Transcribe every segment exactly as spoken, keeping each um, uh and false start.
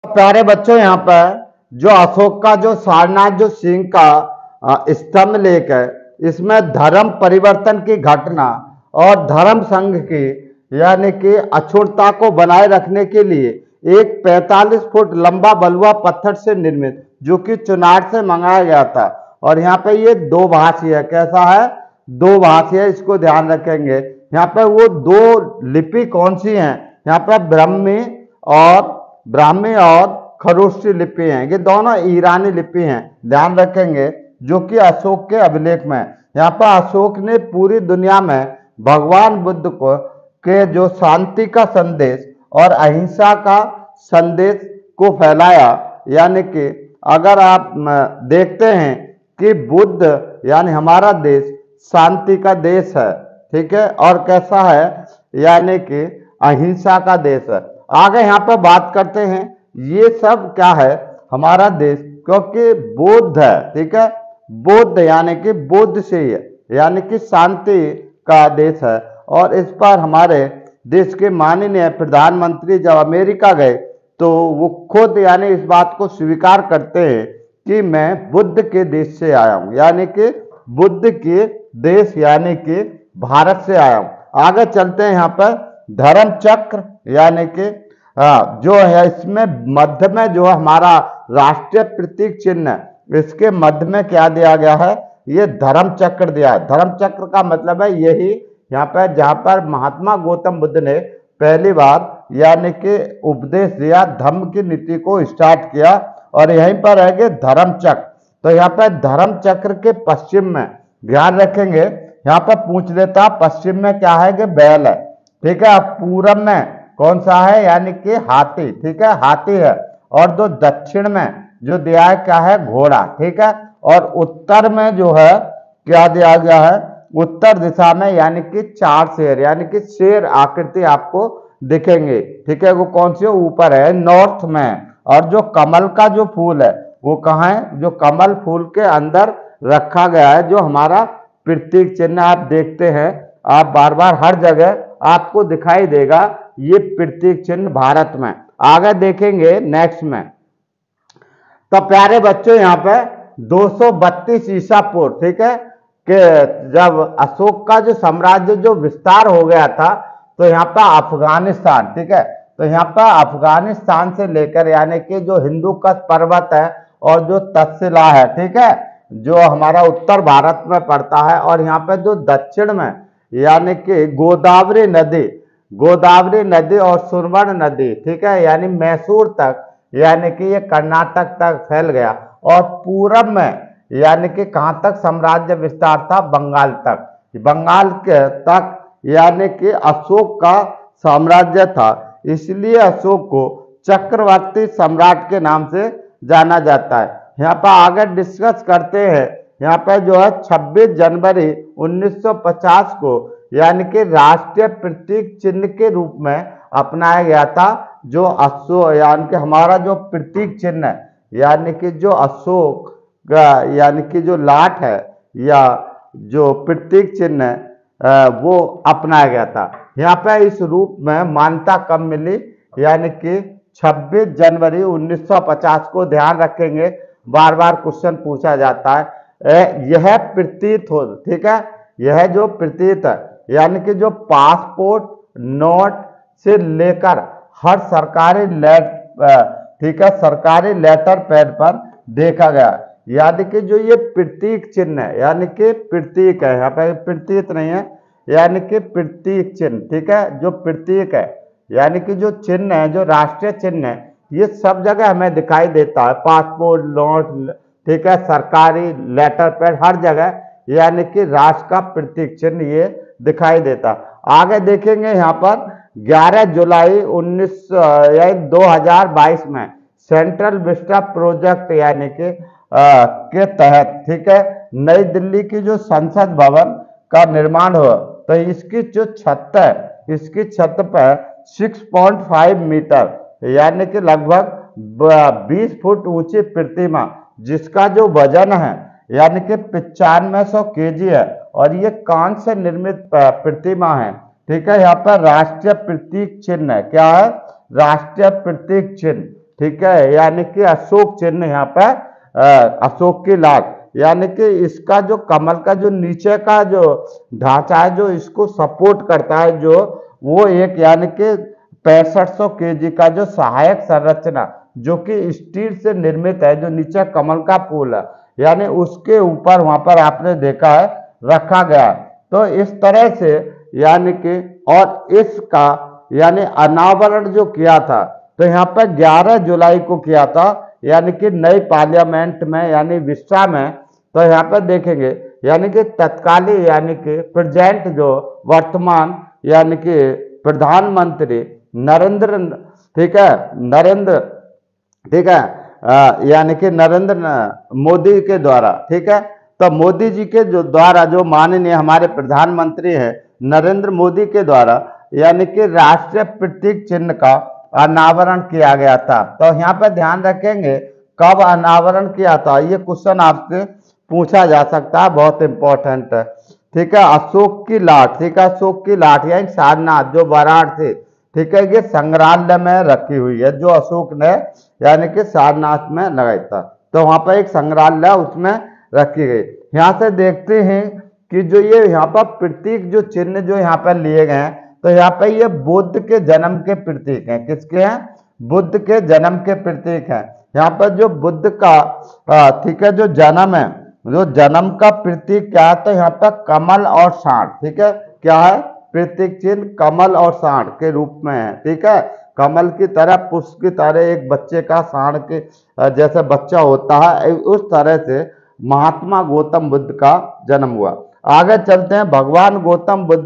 प्यारे बच्चों, यहाँ पर जो अशोक का जो सारनाथ जो सिंह का स्तंभ लेख है, इसमें धर्म परिवर्तन की घटना और धर्म संघ की यानी कि अछूतता को बनाए रखने के लिए एक पैंतालीस फुट लंबा बलुआ पत्थर से निर्मित, जो कि चुनार से मंगाया गया था। और यहाँ पे ये दो भाषी है। कैसा है? दो भाषी है, इसको ध्यान रखेंगे। यहाँ पे वो दो लिपि कौन सी हैं? यहाँ पे ब्राह्मी और ब्राह्मी और खरोष्टी लिपि हैं। ये दोनों ईरानी लिपि हैं, ध्यान रखेंगे, जो कि अशोक के अभिलेख में। यहाँ पर अशोक ने पूरी दुनिया में भगवान बुद्ध को के जो शांति का संदेश और अहिंसा का संदेश को फैलाया। यानी कि अगर आप देखते हैं कि बुद्ध यानी हमारा देश शांति का देश है, ठीक है, और कैसा है? यानी कि अहिंसा का देश है। आगे यहाँ पर बात करते हैं, ये सब क्या है? हमारा देश, क्योंकि बुद्ध है, ठीक है, बुद्ध यानी कि बुद्ध से ही है, यानी कि शांति का देश है। और इस पर हमारे देश के माननीय प्रधानमंत्री जब अमेरिका गए तो वो खुद यानी इस बात को स्वीकार करते हैं कि मैं बुद्ध के देश से आया हूँ, यानी कि बुद्ध के देश यानी कि भारत से आया हूँ। आगे चलते हैं, यहाँ पर धर्म चक्र यानी कि जो है, इसमें मध्य में जो हमारा राष्ट्रीय प्रतीक चिन्ह है, इसके मध्य में क्या दिया गया है? ये धर्म चक्र दिया है। धर्म चक्र का मतलब है यही, यहाँ पर जहाँ पर महात्मा गौतम बुद्ध ने पहली बार यानी कि उपदेश दिया, धम्म की नीति को स्टार्ट किया, और यहीं पर है कि धर्म चक्र। तो यहाँ पर धर्म चक्र के पश्चिम में ध्यान रखेंगे, यहाँ पर पूछ लेता पश्चिम में क्या है? कि बैल है, ठीक है। पूरब में कौन सा है? यानी कि हाथी, ठीक है, हाथी है। और दो दक्षिण में जो दिया है क्या है? घोड़ा, ठीक है। और उत्तर में जो है क्या दिया गया है? उत्तर दिशा में यानी कि चार शेर, यानी कि शेर आकृति आपको दिखेंगे, ठीक है। वो कौन सी? ऊपर है, नॉर्थ में। और जो कमल का जो फूल है वो कहाँ है? जो कमल फूल के अंदर रखा गया है, जो हमारा प्रतीक चिन्ह आप देखते हैं, आप बार बार हर जगह आपको दिखाई देगा ये प्रतीक चिन्ह भारत में। आगे देखेंगे नेक्स्ट में। तो प्यारे बच्चों, यहाँ पे दो सौ बत्तीस ईसा पूर्व, ठीक है, कि जब अशोक का जो साम्राज्य जो विस्तार हो गया था, तो यहाँ पर अफगानिस्तान, ठीक है, तो यहाँ पर अफगानिस्तान से लेकर यानी कि जो हिंदू कश पर्वत है और जो तक्षशिला है, ठीक है, जो हमारा उत्तर भारत में पड़ता है, और यहाँ पे जो दक्षिण में यानी कि गोदावरी नदी, गोदावरी नदी और सुरवर्ण नदी, ठीक है, यानी मैसूर तक, यानी कि ये कर्नाटक तक फैल गया। और पूरब में यानी कि कहाँ तक साम्राज्य विस्तार था? बंगाल तक, बंगाल के तक यानी कि अशोक का साम्राज्य था। इसलिए अशोक को चक्रवर्ती सम्राट के नाम से जाना जाता है। यहाँ पर आगे डिस्कस करते हैं। यहाँ पर जो है छब्बीस जनवरी उन्नीस सौ पचास को यानी कि राष्ट्रीय प्रतीक चिन्ह के रूप में अपनाया गया था, जो अशोक यानी कि हमारा जो प्रतीक चिन्ह है, यानी कि जो अशोक यानी कि जो लाट है या जो प्रतीक चिन्ह है वो अपनाया गया था। यहाँ पे इस रूप में मान्यता कब मिली? यानी कि छब्बीस जनवरी उन्नीस सौ पचास को। ध्यान रखेंगे, बार बार क्वेश्चन पूछा जाता है। यह प्रतीत हो, ठीक है, यह जो प्रतीत है यानी कि जो पासपोर्ट नोट से लेकर हर सरकारी लेट, ठीक है, सरकारी लेटर पैड पर देखा गया। यानी कि जो ये प्रतीक चिन्ह है, यानी कि प्रतीक है, यहाँ पे प्रतीत नहीं है, यानी कि प्रतीक चिन्ह, ठीक है, जो प्रतीक है यानी कि जो चिन्ह है, जो राष्ट्रीय चिन्ह है, ये सब जगह हमें दिखाई देता है। पासपोर्ट नोट, ठीक है, सरकारी लेटर पैड, हर जगह यानी कि राष्ट्र का प्रतीक चिन्ह ये दिखाई देता। आगे देखेंगे यहाँ पर ग्यारह जुलाई उन्नीस यानी दो हजार बाईस में सेंट्रल विस्टा प्रोजेक्ट यानी कि के तहत, ठीक है, नई दिल्ली की जो संसद भवन का निर्माण हुआ, तो इसकी जो छत है, इसकी छत पर छह पॉइंट पाँच मीटर यानी कि लगभग बीस फुट ऊंची प्रतिमा, जिसका जो वजन है यानी कि पिचानवे सौ के जी है, और ये कांच से निर्मित प्रतिमा है, ठीक है। यहाँ पर राष्ट्रीय प्रतीक चिन्ह है, क्या है? राष्ट्रीय प्रतीक चिन्ह, ठीक है, यानी कि अशोक चिन्ह यहाँ पर अशोक की लाट, यानी कि इसका जो कमल का जो नीचे का जो ढांचा है जो इसको सपोर्ट करता है, जो वो एक यानी कि पैंसठ सौ के जी का जो सहायक संरचना जो कि स्टील से निर्मित है, जो नीचे कमल का फूल है यानी उसके ऊपर वहां पर आपने देखा है रखा गया। तो इस तरह से यानी कि और इसका यानी अनावरण जो किया था तो यहाँ पर ग्यारह जुलाई को किया था, यानी कि नई पार्लियामेंट में यानी विस्टा में। तो यहाँ पर देखेंगे यानी कि तत्कालीन यानी कि प्रेजेंट जो वर्तमान यानी कि प्रधानमंत्री नरेंद्र, ठीक है, नरेंद्र, ठीक है, यानी कि नरेंद्र मोदी के द्वारा, ठीक है, तो मोदी जी के जो द्वारा जो माननीय हमारे प्रधानमंत्री हैं नरेंद्र मोदी के द्वारा यानी कि राष्ट्रीय प्रतीक चिन्ह का अनावरण किया गया था। तो यहाँ पर ध्यान रखेंगे कब अनावरण किया था, ये क्वेश्चन आपसे पूछा जा सकता है, बहुत इंपॉर्टेंट है। ठीक है, अशोक की लाट, ठीक है, अशोक की लाट यानी सारनाथ जो वाराणसी, ठीक है, ये संग्रहालय में रखी हुई है, जो अशोक ने यानी कि सारनाथ में लगाई था। तो वहां पर एक संग्रहालय उसमें रखी गई। यहाँ से देखते हैं कि जो ये यहाँ पर प्रतीक जो चिन्ह जो यहाँ पर लिए गए हैं, तो यहाँ पर ये बुद्ध के जन्म के प्रतीक हैं। किसके हैं? बुद्ध के जन्म के प्रतीक हैं। यहाँ पर जो बुद्ध का ठीक है जो जन्म है, जो जन्म का प्रतीक क्या है, तो यहाँ पर कमल और सांड, ठीक है, क्या है प्रतीक चिन्ह कमल और सांड के रूप में है। ठीक है, कमल की तरह पुष्प की तरह एक बच्चे का सांड के जैसे बच्चा होता है, उस तरह से महात्मा गौतम बुद्ध का जन्म हुआ। आगे चलते हैं। भगवान गौतम बुद्ध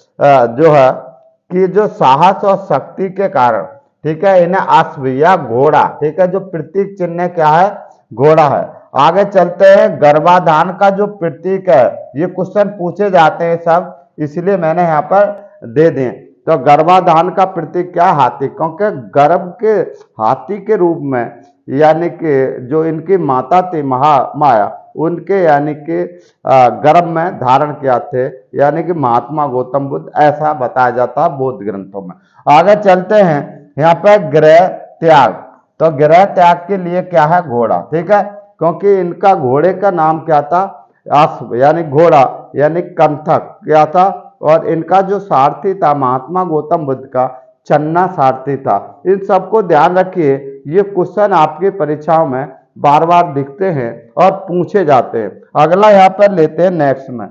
जो है कि जो साहस और शक्ति के कारण, ठीक है, इन्हें अश्व या घोड़ा, ठीक है, जो प्रतीक चिन्ह क्या है घोड़ा है। आगे चलते हैं। गर्भाधान का जो प्रतीक है, ये क्वेश्चन पूछे जाते हैं सब, इसलिए मैंने यहाँ पर दे दिए। तो गर्भाधान का प्रतीक क्या? हाथी, क्योंकि गर्भ के हाथी के रूप में यानी कि जो इनकी माता थी महामाया, उनके यानी कि गर्भ में धारण किया थे यानी कि महात्मा गौतम बुद्ध, ऐसा बताया जाता है बौद्ध ग्रंथों में। आगे चलते हैं। यहाँ पर गृह त्याग, तो गृह त्याग के लिए क्या है? घोड़ा, ठीक है, क्योंकि इनका घोड़े का नाम क्या था? अश्व यानी घोड़ा यानी कंथक क्या था, और इनका जो सारथी था महात्मा गौतम बुद्ध का चन्ना सारथी था। इन सबको ध्यान रखिए, ये क्वेश्चन आपकी परीक्षाओं में बार बार दिखते हैं और पूछे जाते हैं। अगला यहाँ पर लेते हैं नेक्स्ट में,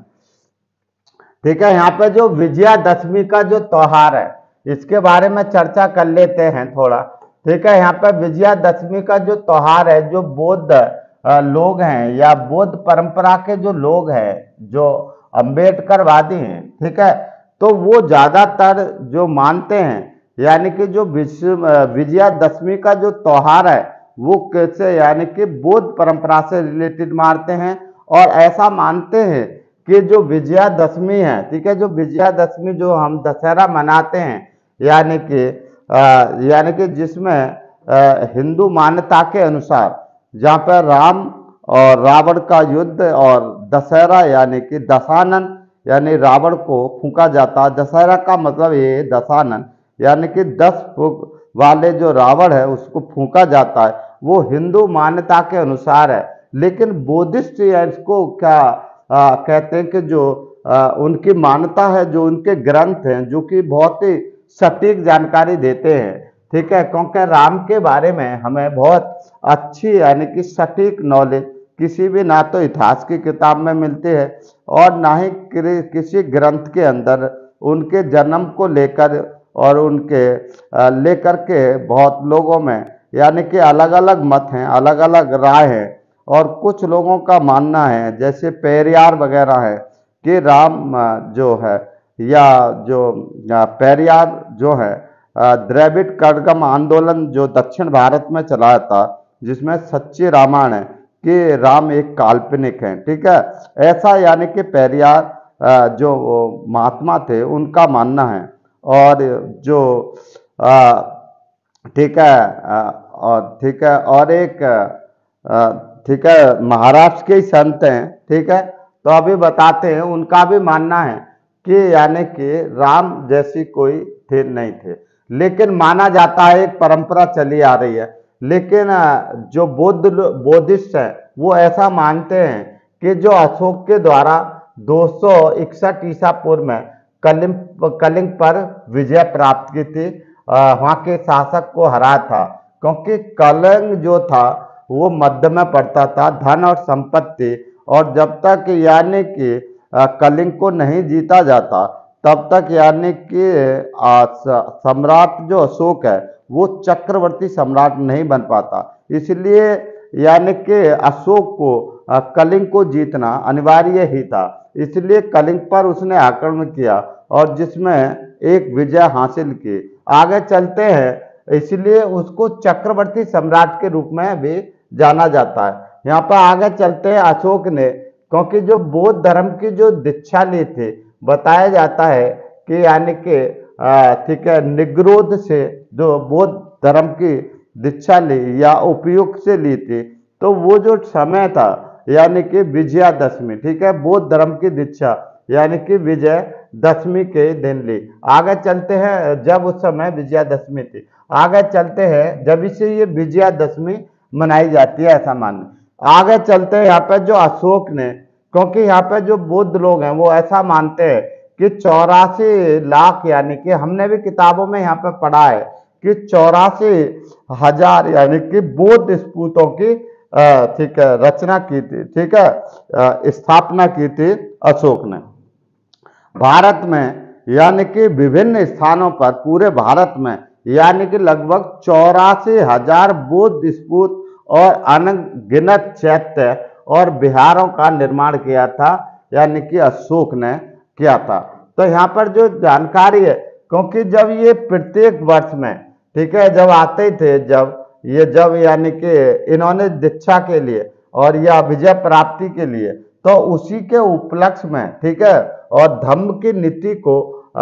ठीक है, यहाँ पर जो विजयादशमी का जो त्योहार है इसके बारे में चर्चा कर लेते हैं थोड़ा। ठीक है, यहाँ पर विजयादशमी का जो त्योहार है, जो बौद्ध लोग हैं या बौद्ध परंपरा के जो लोग हैं, जो अम्बेडकरवादी हैं, ठीक है, तो वो ज्यादातर जो मानते हैं यानी कि जो विजयादशमी का जो त्योहार है वो कैसे यानी कि बौद्ध परंपरा से रिलेटेड मानते हैं, और ऐसा मानते हैं कि जो विजयादशमी है, ठीक है, जो विजयादशमी जो हम दशहरा मनाते हैं यानी कि यानी कि जिसमें हिंदू मान्यता के अनुसार जहाँ पर राम और रावण का युद्ध और दशहरा यानी कि दशानन यानी रावण को फूंका जाता है। दशहरा का मतलब ये दशानन यानी कि दस फुक वाले जो रावण है उसको फूंका जाता है, वो हिंदू मान्यता के अनुसार है। लेकिन बौद्धिस्ट इसको क्या आ, कहते हैं कि जो आ, उनकी मान्यता है, जो उनके ग्रंथ हैं जो कि बहुत ही सटीक जानकारी देते हैं, ठीक है, क्योंकि राम के बारे में हमें बहुत अच्छी यानी कि सटीक नॉलेज किसी भी ना तो इतिहास की किताब में मिलती है और ना ही किसी ग्रंथ के अंदर उनके जन्म को लेकर और उनके लेकर के बहुत लोगों में यानी कि अलग अलग मत हैं, अलग अलग राय है। और कुछ लोगों का मानना है जैसे पेरियार वगैरह है कि राम जो है या जो पेरियार जो है द्रविड़ कड़गम आंदोलन जो दक्षिण भारत में चलाया था, जिसमें सच्ची रामायण है कि राम एक काल्पनिक है, ठीक है, ऐसा यानी कि पेरियार जो महात्मा थे उनका मानना है। और जो ठीक है और ठीक है और एक ठीक है महाराष्ट्र के ही संत हैं, ठीक है, तो अभी बताते हैं, उनका भी मानना है कि यानी कि राम जैसी कोई थे नहीं थे, लेकिन माना जाता है एक परंपरा चली आ रही है लेकिन अ, जो बौद्ध बौद्धिस्ट है वो ऐसा मानते हैं कि जो अशोक के द्वारा दो सौ इकसठ ईसा पूर्व में कलिंग कलिंग पर विजय प्राप्त की थी, वहां के शासक को हरा था, क्योंकि कलिंग जो था वो मध्य में पड़ता था धन और संपत्ति, और जब तक यानी कि कलिंग को नहीं जीता जाता तब तक यानी कि सम्राट जो अशोक है वो चक्रवर्ती सम्राट नहीं बन पाता। इसलिए यानी कि अशोक को कलिंग को जीतना अनिवार्य ही था, इसलिए कलिंग पर उसने आक्रमण किया और जिसमें एक विजय हासिल की। आगे चलते हैं, इसलिए उसको चक्रवर्ती सम्राट के रूप में भी जाना जाता है। यहाँ पर आगे चलते हैं, अशोक ने क्योंकि जो बौद्ध धर्म की जो दीक्षा ली थी, बताया जाता है कि यानी कि ठीक है निग्रोध से जो बौद्ध धर्म की दीक्षा ली या उपयुक्त से ली थी, तो वो जो समय था यानी कि विजयादशमी, ठीक है, बौद्ध धर्म की दीक्षा यानी कि विजय दशमी के दिन ली। आगे चलते हैं, जब उस समय विजयादशमी थी, आगे चलते हैं जब इसे ये विजयादशमी मनाई जाती है ऐसा मानना। आगे चलते हैं यहाँ पे जो अशोक ने, क्योंकि यहाँ पे जो बौद्ध लोग हैं वो ऐसा मानते हैं कि चौरासी लाख यानी कि हमने भी किताबों में यहाँ पे पढ़ा है कि चौरासी हजार यानी कि बौद्ध स्तूपों की ठीक है रचना की थी, ठीक है, स्थापना की थी अशोक ने। भारत में यानी कि विभिन्न स्थानों पर पूरे भारत में यानी कि लगभग चौरासी हजार बौद्ध स्तूप और अनगिनत चैत्य और विहारों का निर्माण किया था, यानी कि अशोक ने किया था। तो यहाँ पर जो जानकारी है, क्योंकि जब ये प्रत्येक वर्ष में ठीक है जब आते थे, जब ये जब यानी कि इन्होंने दीक्षा के लिए और या विजय प्राप्ति के लिए, तो उसी के उपलक्ष्य में ठीक है और धम्म की नीति को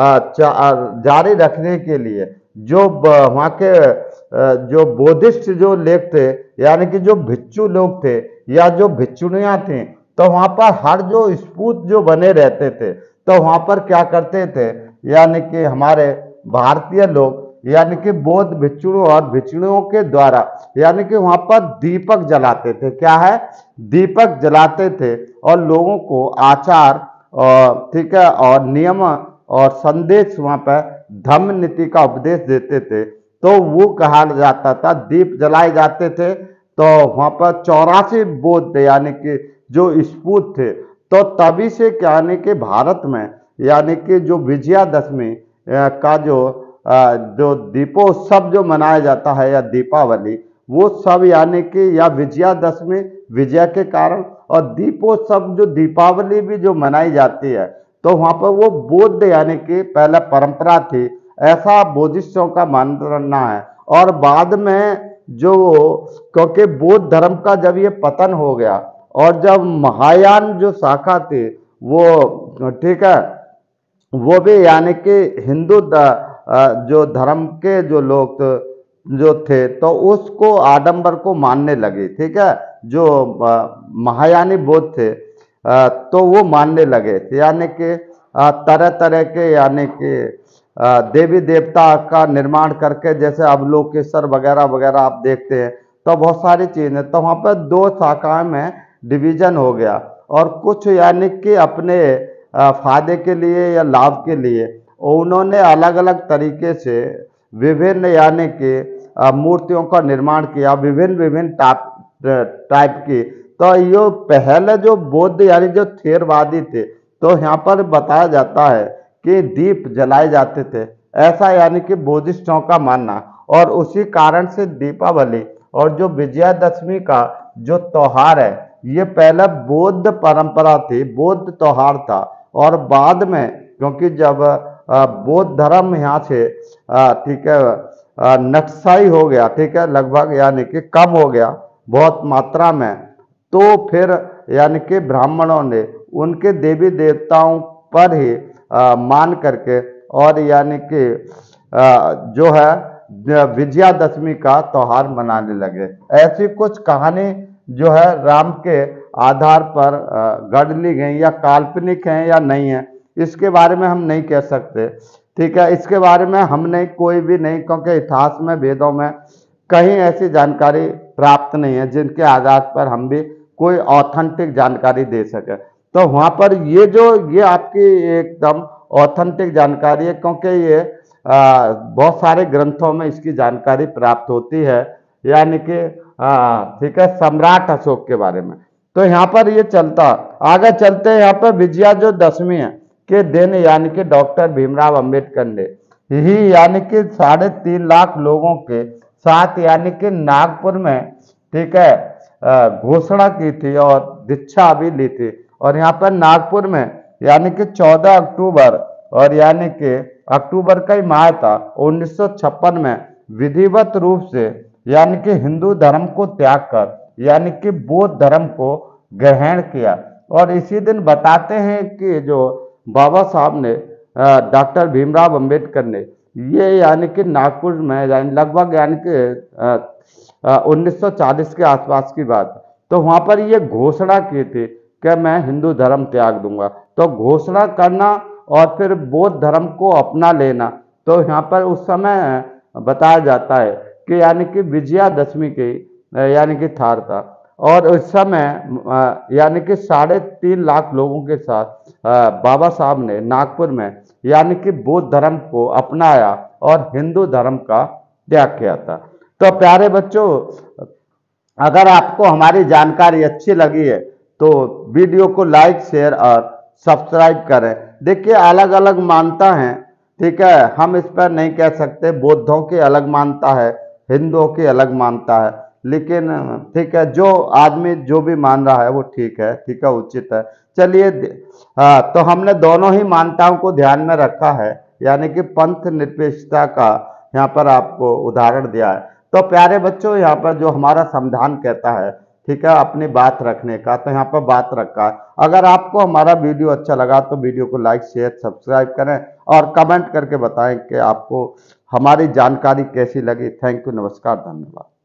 जारी रखने के लिए जो वहाँ के जो बौद्धिस्ट जो लेख थे यानी कि जो भिक्षु लोग थे या जो भिक्षुणियाँ थी, तो वहाँ पर हर जो स्पूत जो बने रहते थे, तो वहाँ पर क्या करते थे यानी कि हमारे भारतीय लोग यानी कि बौद्ध भिक्षुओं और भिक्षुणियों के द्वारा यानी कि वहाँ पर दीपक जलाते थे। क्या है? दीपक जलाते थे और लोगों को आचार और ठीक है और नियम और संदेश वहाँ पर धम्म नीति का उपदेश देते थे। तो वो कहा जाता था, दीप जलाए जाते थे, तो वहाँ पर चौरासी बौद्ध यानी कि जो स्पूत थे। तो तभी से यानी कि भारत में यानी कि जो विजयादशमी का जो जो दीपोत्सव जो मनाया जाता है या दीपावली, वो सब यानी कि या विजयादशमी विजय के कारण और दीपोत्सव जो दीपावली भी जो मनाई जाती है, तो वहाँ पर वो बौद्ध यानी कि पहले परंपरा थी, ऐसा बौद्धिस्टों का मानना है। और बाद में जो क्योंकि बौद्ध धर्म का जब ये पतन हो गया और जब महायान जो शाखा थी वो ठीक है वो भी यानी कि हिंदू जो धर्म के जो लोग जो थे तो उसको आडंबर को मानने लगे, ठीक है, जो महायानी बौद्ध थे तो वो मानने लगे, यानी कि तरह तरह के यानी कि देवी देवता का निर्माण करके, जैसे अवलोकेश्वर वगैरह वगैरह आप देखते हैं, तो बहुत सारी चीजें, तो वहाँ पर दो शाखाओं में डिवीजन हो गया और कुछ यानी कि अपने फायदे के लिए या लाभ के लिए उन्होंने अलग अलग तरीके से विभिन्न यानी कि मूर्तियों का निर्माण किया, विभिन्न विभिन्न टाइप टाइप की। तो ये पहले जो बौद्ध यानी जो थेरवादी थे, तो यहाँ पर बताया जाता है कि दीप जलाए जाते थे, ऐसा यानी कि बौद्धिस्टों का मानना। और उसी कारण से दीपावली और जो विजयादशमी का जो त्योहार है ये पहले बौद्ध परंपरा थी, बौद्ध त्योहार था, और बाद में क्योंकि जब बौद्ध धर्म यहाँ से ठीक है नक्साई हो गया, ठीक है, लगभग यानी कि कम हो गया बहुत मात्रा में, तो फिर यानी कि ब्राह्मणों ने उनके देवी देवताओं पर ही आ, मान करके और यानी कि जो है विजयादशमी का त्योहार मनाने लगे। ऐसी कुछ कहानी जो है राम के आधार पर गढ़ ली गई, या काल्पनिक है या नहीं है इसके बारे में हम नहीं कह सकते, ठीक है, इसके बारे में हमने कोई भी नहीं, क्योंकि इतिहास में वेदों में कहीं ऐसी जानकारी प्राप्त नहीं है जिनके आधार पर हम भी कोई ऑथेंटिक जानकारी दे सके। तो वहाँ पर ये जो ये आपकी एकदम ऑथेंटिक जानकारी है, क्योंकि ये आ, बहुत सारे ग्रंथों में इसकी जानकारी प्राप्त होती है, यानी कि ठीक है, सम्राट अशोक के बारे में। तो यहाँ पर ये चलता आगे चलते हैं, यहाँ पर विजया जो दशमी है के दिन यानी कि डॉक्टर भीमराव अंबेडकर ने ही यानी कि साढ़े तीन लाख लोगों के साथ यानी कि नागपुर में ठीक है घोषणा की थी और दीक्षा भी ली थी। और यहाँ पर नागपुर में यानी कि चौदह अक्टूबर और यानी कि अक्टूबर का ही माह था उन्नीस सौ छप्पन में विधिवत रूप से यानी कि हिंदू धर्म को त्याग कर यानी कि बौद्ध धर्म को ग्रहण किया। और इसी दिन बताते हैं कि जो बाबा साहब ने डॉक्टर भीमराव अंबेडकर ने ये यानी कि नागपुर में लगभग यानी कि उन्नीस सौ चालीस के आसपास की बात, तो वहां पर ये घोषणा की थी कि मैं हिंदू धर्म त्याग दूंगा। तो घोषणा करना और फिर बौद्ध धर्म को अपना लेना, तो यहाँ पर उस समय बताया जाता है कि यानी कि विजयादशमी की यानी कि थार था। और उस समय यानी कि साढ़े तीन लाख लोगों के साथ बाबा साहब ने नागपुर में यानी कि बौद्ध धर्म को अपनाया और हिंदू धर्म का त्याग किया था। तो प्यारे बच्चों, अगर आपको हमारी जानकारी अच्छी लगी है तो वीडियो को लाइक शेयर और सब्सक्राइब करें। देखिए अलग अलग मानता है, ठीक है, हम इस पर नहीं कह सकते। बौद्धों की अलग मानता है, हिंदुओं की अलग मानता है, लेकिन ठीक है जो आदमी जो भी मान रहा है वो ठीक है, ठीक है, उचित है। चलिए हाँ, तो हमने दोनों ही मान्यताओं को ध्यान में रखा है, यानी कि पंथ निरपेक्षता का यहाँ पर आपको उदाहरण दिया है। तो प्यारे बच्चों, यहाँ पर जो हमारा संविधान कहता है ठीक है अपनी बात रखने का, तो यहाँ पर बात रखा है। अगर आपको हमारा वीडियो अच्छा लगा तो वीडियो को लाइक शेयर सब्सक्राइब करें और कमेंट करके बताएं कि आपको हमारी जानकारी कैसी लगी। थैंक यू, नमस्कार, धन्यवाद।